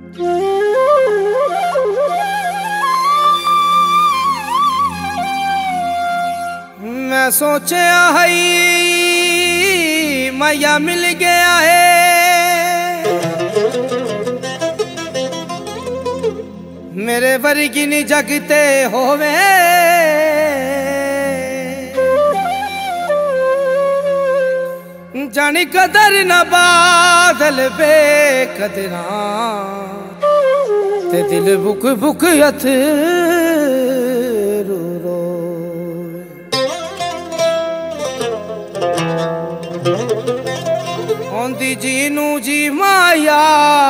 मैं सोचा है मैया मिल गया है, मेरे वर्गी नी जगते होवे, जानी कदर न बादल बे कदरा ते दिल बुक बुक हथ रो रो। औंदी जी नू जी माया,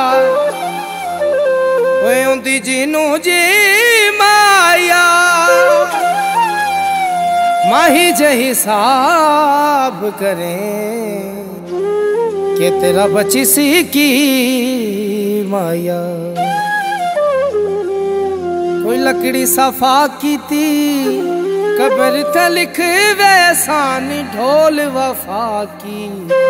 औंदी जी नू जी माया, माही जही साब करें कि तेरा बची सी की माया। कोई लकड़ी सफा की थी कबर थे लिख वैसानी ढोल वफा की।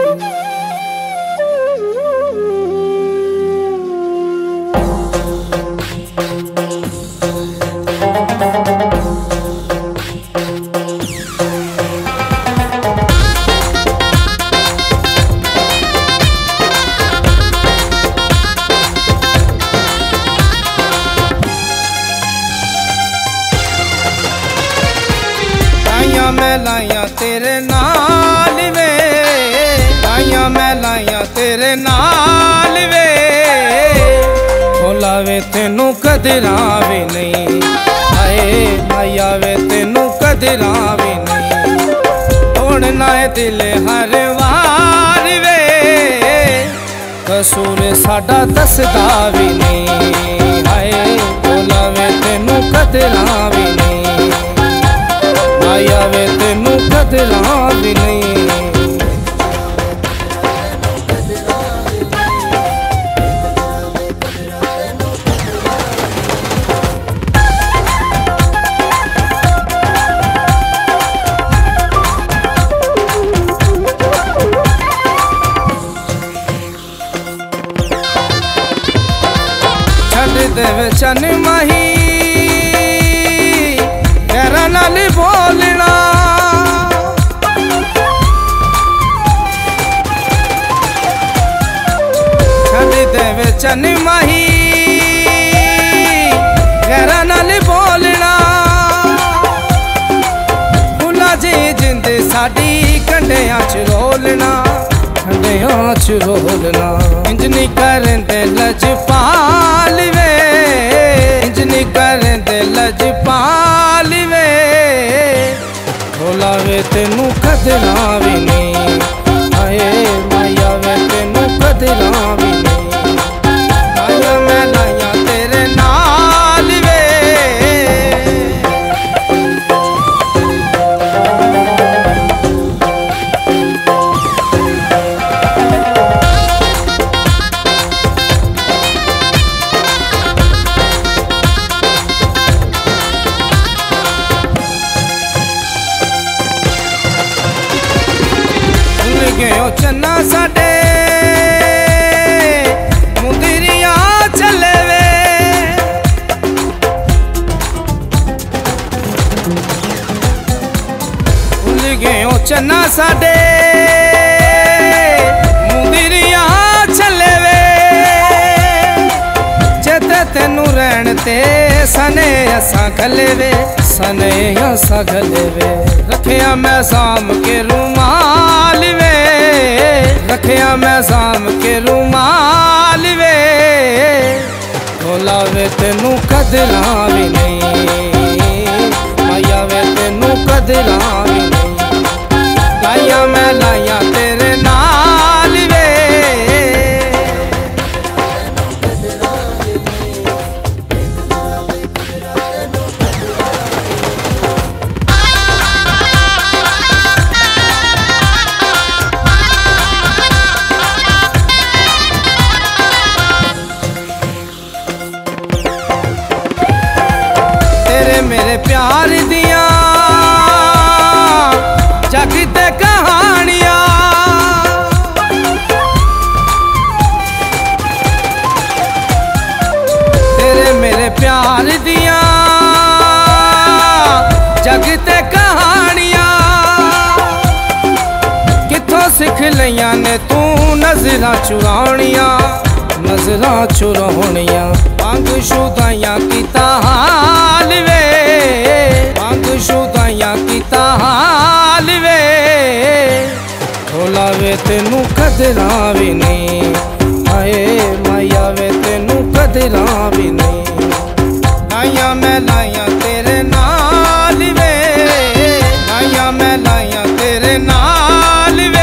मैं लाया तेरे नाल वे, लाया मैं लाया तेरे नाल वे, भोला वे तेनू कदरा भी नहीं, आए माया वे तेनू कदरा भी नहीं, तोड़ना है दिल हर वार वे, कसूर साडा दसदा भी नहीं, आए भोला वे तेनू कदरा भी नहीं, माया वे तेनू कदरा भी नहीं। छड़ दे चन माही गैरा नाल बोलना, छड़ दे चन माही गैरा नाल बोलना, भुला जी जिंद साडी कंढियां च रोलना, कंढियां च रोलना। इंज नी करदे लजपाल वे, इंज नी करदे लजपाल वे, भोला वे तेनू कदरा भी नहीं, आए माया वे तेनू कदरा भी नहीं, माया मैं लाया तेरे नाल वे। चन्ना साडे मुंदरिया चले वे, भुल गए ओ चन्ना साडे मुंदरिया चले वे, चेते तेनू रहन ते सने असा गले वे, सने असा गले वे, रखिया मैं साम के रुमाल वे, रखिया मैं साम के रुमाल वे, भोला वे तेनू कदरा भी नहीं, माया वे तेनू कदरा भी नहीं, लाया मैं लाया तेरे नाल वे। मेरे प्यार दिया जगते कहानियां, सिख लिया ने तू नजरा चुरानिया, नजरा चुरानिया। मंग शुदाइयां कीता हाल वे, मंग शुदाइयां कीता हाल वे। ढोला वे तेनू कदरा भी नहीं, हाय माया वे तेनू कदरा भी नहीं। लाइया मैं लाइया तेरे नाल वे, लाइया मैं लाइया तेरे नाल वे।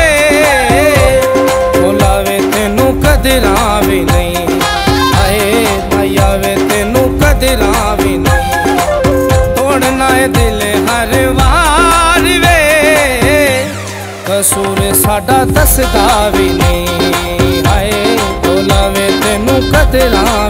ढोला वे तेनू कदरा भी नहीं, हाय माया वे तेनू कदरा भी नहीं। तोड़ना है दिल हर वार वे, कसूर साडा दसदा भी नहीं। हाय ढोला वे तेनू कदरा